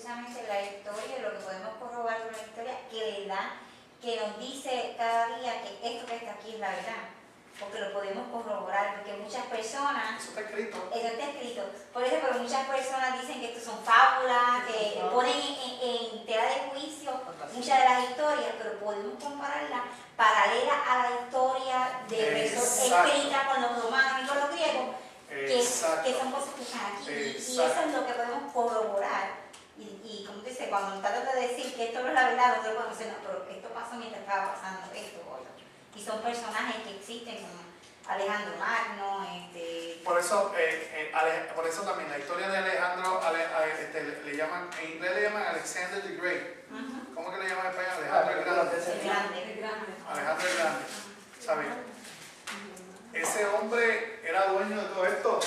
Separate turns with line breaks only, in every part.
precisamente la historia, lo que podemos corroborar de una historia que le da, que nos dice cada día que esto que está aquí es la verdad. Porque lo podemos corroborar, porque muchas personas...
Eso está escrito.
Eso está escrito. Por eso, pero muchas personas dicen que esto son fábulas, que ponen en tela de juicio muchas de las historias, pero podemos compararlas paralela a la historia de escrita con los romanos y con los griegos, que son cosas que están aquí. Y eso es lo que podemos corroborar. Y como dice, cuando tratan de decir que esto no es la verdad, nosotros podemos decir, no, pero esto pasó mientras estaba pasando esto o otro. Y son personajes que existen como Alejandro Magno.
Por eso también la historia de Alejandro, le llaman, en inglés le llaman Alexander the Great. ¿Cómo que le llaman en español? Alejandro el Grande. Alejandro el Grande. ¿Sabes? Ese hombre era dueño de todo esto.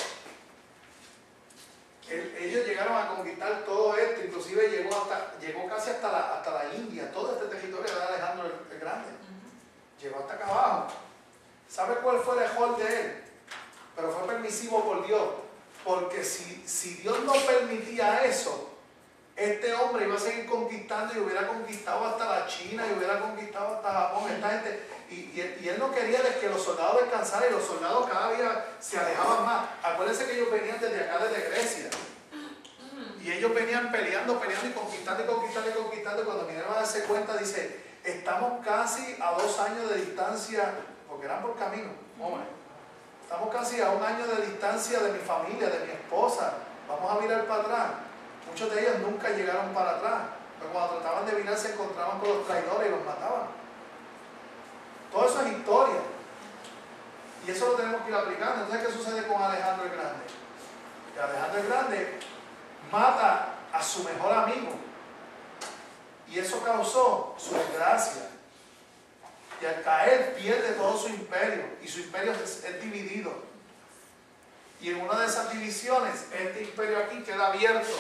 Ellos llegaron a conquistar todo esto, inclusive llegó casi hasta la India. Todo este territorio era de Alejandro el Grande. Llegó hasta acá abajo. ¿Sabe cuál fue el error de él? Pero fue permisivo por Dios. Porque si Dios no permitía eso, este hombre iba a seguir conquistando y hubiera conquistado hasta la China y hubiera conquistado hasta Japón. Esta gente, y él no quería que los soldados descansaran, y los soldados cada día se alejaban más. Acuérdense que ellos venían desde acá, desde Grecia. Y ellos venían peleando y conquistando. Y cuando vinieron a darse cuenta, dice, estamos casi a 2 años de distancia, porque eran por camino, hombre. Estamos casi a 1 año de distancia de mi familia, de mi esposa. Vamos a mirar para atrás. Muchos de ellos nunca llegaron para atrás. Pero cuando trataban de virar se encontraban con los traidores y los mataban. Todo eso es historia. Y eso lo tenemos que ir aplicando. Entonces, ¿qué sucede con Alejandro el Grande? Que Alejandro el Grande mata a su mejor amigo. Y eso causó su desgracia. Y al caer pierde todo su imperio. Y su imperio es dividido. Y en una de esas divisiones, este imperio aquí queda abierto.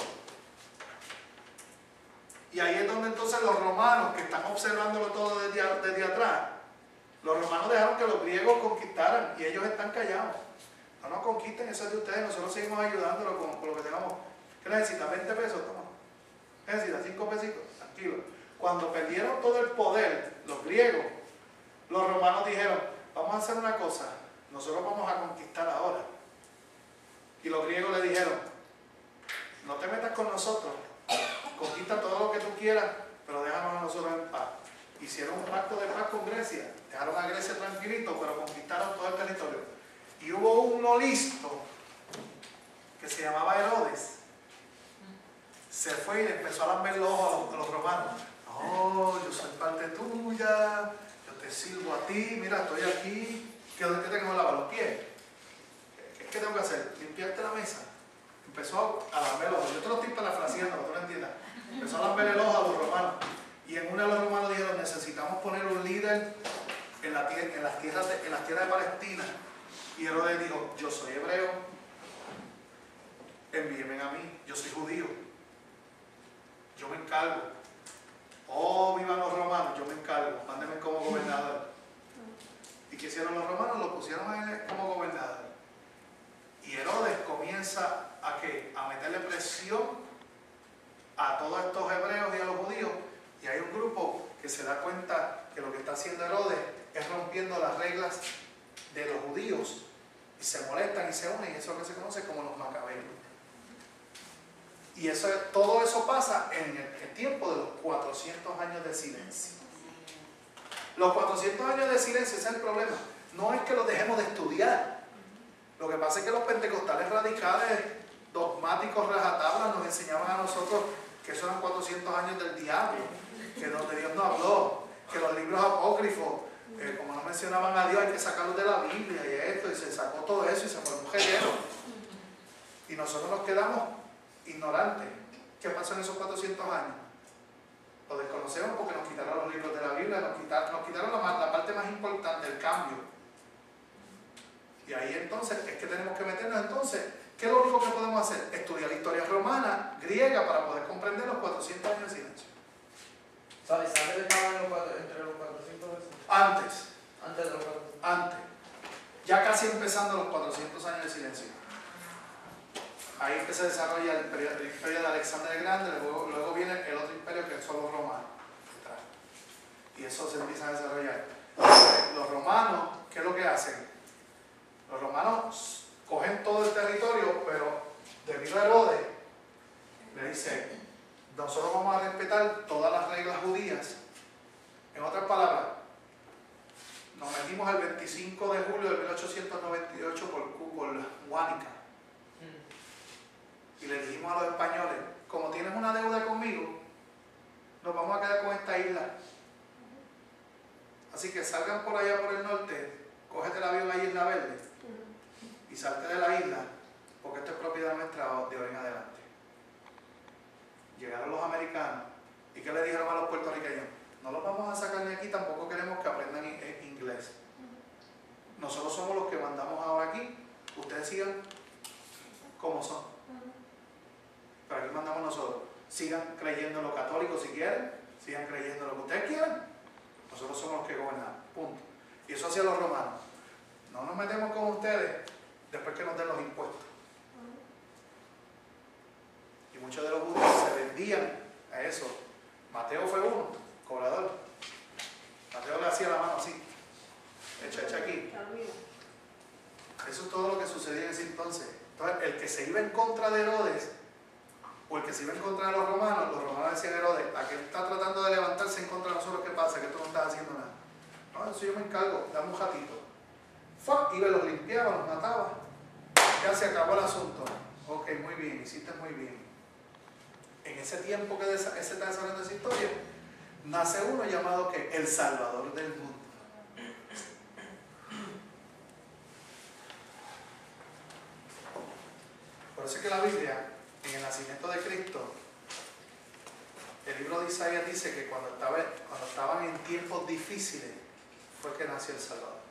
Y ahí es donde entonces los romanos, que están observándolo todo desde atrás, los romanos dejaron que los griegos conquistaran y ellos están callados. No nos conquisten, eso es de ustedes, nosotros seguimos ayudándolo con lo que tengamos. ¿Qué necesita? 20 pesos, toma. ¿Qué necesita? 5 pesitos, tranquilo. Cuando perdieron todo el poder, los griegos, los romanos dijeron, vamos a hacer una cosa, nosotros vamos a conquistar ahora. Y los griegos le dijeron, no te metas con nosotros, conquista todo lo que tú quieras, pero déjanos a nosotros en paz. Hicieron un pacto de paz con Grecia, dejaron a Grecia tranquilito, pero conquistaron todo el territorio. Y hubo uno listo, que se llamaba Herodes, se fue y le empezó a lamber los ojos a los romanos. No, yo soy parte tuya, yo te sirvo a ti, mira, estoy aquí. ¿Qué tengo que lavar los pies? ¿Qué tengo que hacer? Limpiarte la mesa. Empezó a lamber los ojos. Yo te lo estoy parafraseando, para que tú lo entiendas. Empezó a lamber el ojo a los romanos. Y en uno de los romanos dijeron, necesitamos poner un líder en las tierras de Palestina. Y Herodes dijo, yo soy hebreo, envíenme a mí, yo soy judío, yo me encargo. Oh, vivan los romanos, yo me encargo, mándenme como gobernador. ¿Y qué hicieron los romanos? Lo pusieron a él como gobernador. Y Herodes comienza a meterle presión a todos estos hebreos y a los judíos. Y hay un grupo que se da cuenta que lo que está haciendo Herodes es rompiendo las reglas de los judíos. Y se molestan y se unen. Y eso es lo que se conoce como los macabeos. Y todo eso pasa en el tiempo de los 400 años de silencio. Los 400 años de silencio, ese es el problema. No es que los dejemos de estudiar. Lo que pasa es que los pentecostales radicales, dogmáticos, rajatablas, nos enseñaban a nosotros que esos eran 400 años del diablo, que donde Dios no habló, que los libros apócrifos, como no mencionaban a Dios, hay que sacarlos de la Biblia y esto, y se sacó todo eso y se formó un reguero. Y nosotros nos quedamos ignorantes. ¿Qué pasó en esos 400 años? Lo desconocemos porque nos quitaron los libros de la Biblia, nos quitaron la parte más importante, el cambio. Y ahí entonces es que tenemos que meternos. Entonces, ¿qué es lo único que podemos hacer? Estudiar la historia romana, griega, para poder comprender los 400 años de silencio.
¿Sabes? ¿Sabes estaban entre los 400 veces?
Antes.
Antes de los 400.
Antes. Ya casi empezando los 400 años de silencio. ahí que se desarrolla el imperio de Alexander el Grande, luego viene el otro imperio que son los romanos. Y eso se empieza a desarrollar. Los romanos, ¿qué es lo que hacen? Los romanos cogen todo el territorio, pero debido a Herodes, le dice, nosotros vamos a respetar todas las reglas judías. En otras palabras, nos metimos el 25 de julio de 1898 por Guánica. Y le dijimos a los españoles, como tienes una deuda conmigo, nos vamos a quedar con esta isla. Así que salgan por allá por el norte, cógete el avión a Isla Verde y salte de la isla, porque esto es propiedad nuestra de hoy en adelante. Llegaron los americanos, ¿y qué le dijeron a los puertorriqueños? No los vamos a sacar de aquí, tampoco queremos que aprendan inglés. Nosotros somos los que mandamos ahora aquí, ustedes sigan como son. Pero aquí mandamos nosotros. Sigan creyendo en lo católico si quieren, sigan creyendo en lo que ustedes quieran. Nosotros somos los que gobernamos, punto. Y eso hacía los romanos. No nos metemos con ustedes después que nos den los impuestos. Y muchos de los judíos se vendían a eso. Mateo fue uno, cobrador. Mateo le hacía la mano así. Echa aquí. Eso es todo lo que sucedía en ese entonces. Entonces, el que se iba en contra de Herodes, o el que se iba en contra de los romanos decían a Herodes, aquel está tratando de levantarse en contra de nosotros, ¿qué pasa? Que tú no estás haciendo nada. No, eso yo me encargo, dame un ratito. Iba, los limpiaba, los mataba. Ya se acabó el asunto. Ok, muy bien, hiciste muy bien. En ese tiempo que se está desarrollando esa historia, nace uno llamado que el Salvador del mundo. Por eso es que la Biblia, en el nacimiento de Cristo, el libro de Isaías dice que cuando estaban en tiempos difíciles, fue que nació el Salvador.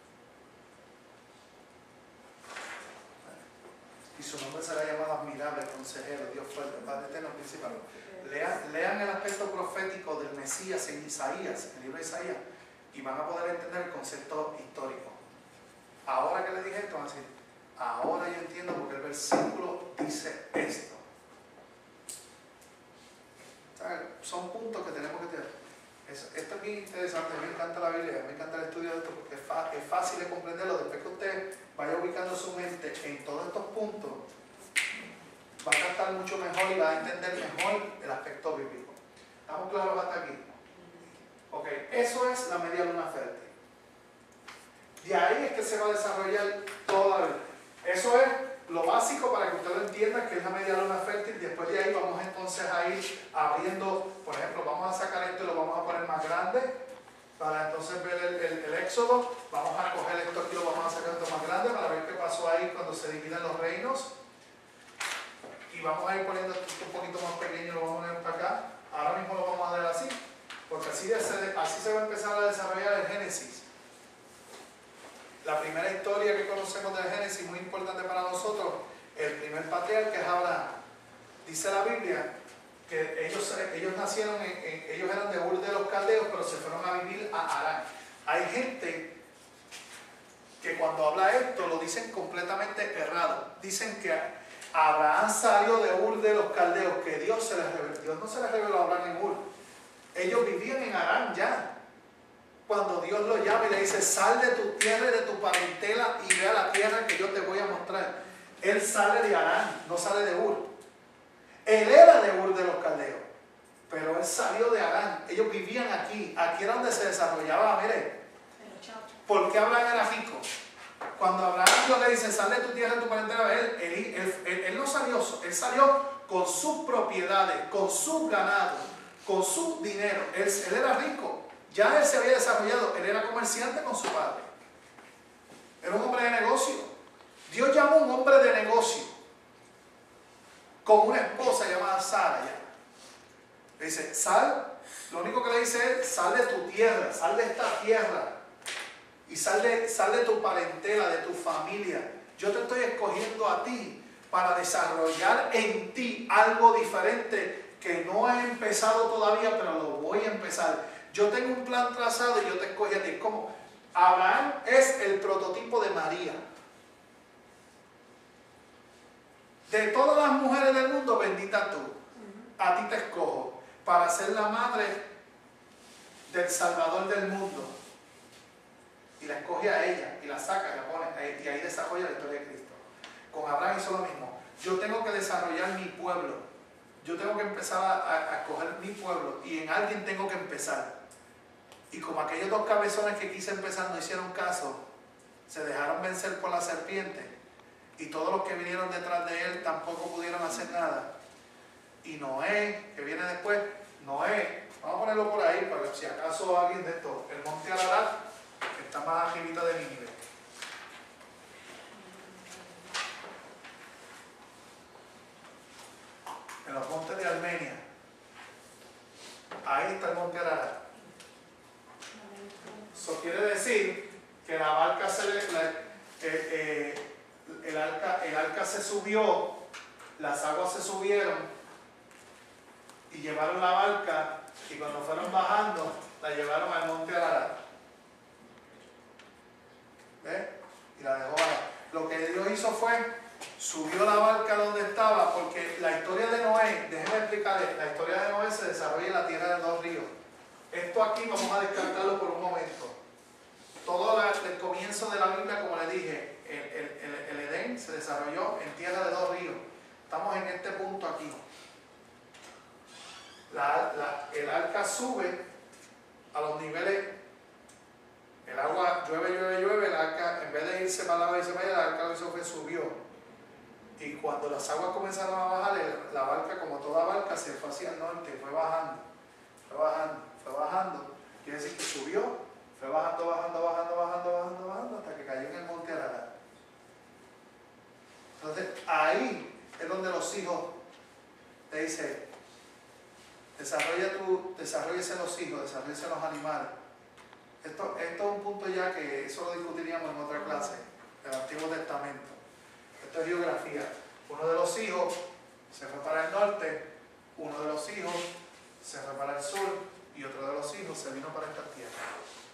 Y su nombre será llamado admirable, consejero, Dios fuerte, Padre eterno, principal. Lean el aspecto profético del Mesías en Isaías, en el libro de Isaías, y van a poder entender el concepto histórico. Ahora que les dije esto, van a decir, ahora yo entiendo porque el versículo dice esto. ¿Sabes? Son puntos que tenemos que tener. Esto es bien interesante, me encanta la Biblia, me encanta el estudio de esto porque es fácil de comprenderlo. Después que usted vaya ubicando su mente en todos estos puntos, va a captar mucho mejor y va a entender mejor el aspecto bíblico. ¿Estamos claros hasta aquí? Ok, eso es la media luna fértil. De ahí es que se va a desarrollar toda la vida. Eso es lo básico para que usted lo entienda, que es la media luna fértil. Después de ahí vamos entonces a ir abriendo, por ejemplo, vamos a sacar esto y lo vamos a poner más grande para entonces ver el éxodo. Vamos a coger esto aquí y lo vamos a sacar esto más grande para ver qué pasó ahí cuando se dividen los reinos. Y vamos a ir poniendo esto un poquito más pequeño, lo vamos a poner para acá. Ahora mismo lo vamos a ver así, porque así se va a empezar a desarrollar el Génesis. La primera historia que conocemos del Génesis, muy importante para nosotros, el primer patriarca es Abraham. Dice la Biblia que ellos nacieron, ellos eran de Ur de los Caldeos, pero se fueron a vivir a Harán. Hay gente que cuando habla esto lo dicen completamente errado. Dicen que Abraham salió de Ur de los Caldeos, que Dios se les reveló. Dios no se les reveló a Abraham en Ur. Ellos vivían en Harán ya. Cuando Dios lo llama y le dice, sal de tu tierra y de tu parentela y ve a la tierra que yo te voy a mostrar. Él sale de Harán, no sale de Ur. Él era de Ur de los Caldeos, pero él salió de Harán. Ellos vivían aquí. Aquí era donde se desarrollaba, mire. ¿Por qué Abraham era rico? Cuando Abraham Dios le dice, sal de tu tierra y de tu parentela, él no salió, él salió con sus propiedades, con sus ganados, con su dinero. Él era rico. Ya él se había desarrollado, él era comerciante con su padre. Era un hombre de negocio. Dios llamó a un hombre de negocio con una esposa llamada Sara. Le dice, sal, lo único que le dice es, sal de tu tierra, sal de esta tierra. Y sal de tu parentela, de tu familia. Yo te estoy escogiendo a ti para desarrollar en ti algo diferente que no he empezado todavía, pero lo voy a empezar. Yo tengo un plan trazado y yo te escogí a ti. Como Abraham es el prototipo de María. de todas las mujeres del mundo, bendita tú. A ti te escojo para ser la madre del Salvador del mundo. Y la escoge a ella, y la saca, y la pone, y ahí desarrolla la historia de Cristo. Con Abraham hizo lo mismo. Yo tengo que desarrollar mi pueblo. Yo tengo que empezar a escoger mi pueblo, y en alguien tengo que empezar. Y como aquellos dos cabezones que quise empezar no hicieron caso, se dejaron vencer por la serpiente, y todos los que vinieron detrás de él tampoco pudieron hacer nada. Y Noé, que viene después, Noé, vamos a ponerlo por ahí para que si acaso alguien de esto, el monte Ararat, que está más arribita de Nínive. En los montes de Armenia. Ahí está el monte Ararat. Eso quiere decir que la barca el arca se subió, las aguas se subieron y llevaron la barca, y cuando fueron bajando la llevaron al monte Ararat. ¿Ves? Y la dejó ahí. Lo que Dios hizo fue subió la barca donde estaba, porque la historia de Noé, déjenme explicarles, la historia de Noé se desarrolla en la tierra de dos ríos. Esto aquí vamos a descartarlo por un momento. Todo el comienzo de la Biblia, como le dije, el Edén se desarrolló en tierra de dos ríos. Estamos en este punto aquí. El arca sube a los niveles, el agua llueve, el arca, en vez de irse para la irse para allá, el arca lo hizo fue subió. Y cuando las aguas comenzaron a bajar, la barca, como toda barca, se fue hacia el norte, fue bajando. Quiere decir que subió, fue bajando, hasta que cayó en el monte Ararat. Entonces, ahí es donde los hijos te dicen, desarrollese los hijos, desarrollese los animales. Esto es un punto ya que eso lo discutiríamos en otra clase, del Antiguo Testamento. Esto es geografía. Uno de los hijos se fue para el norte, uno de los hijos se fue para el sur, y otro de los hijos se vino para esta tierra.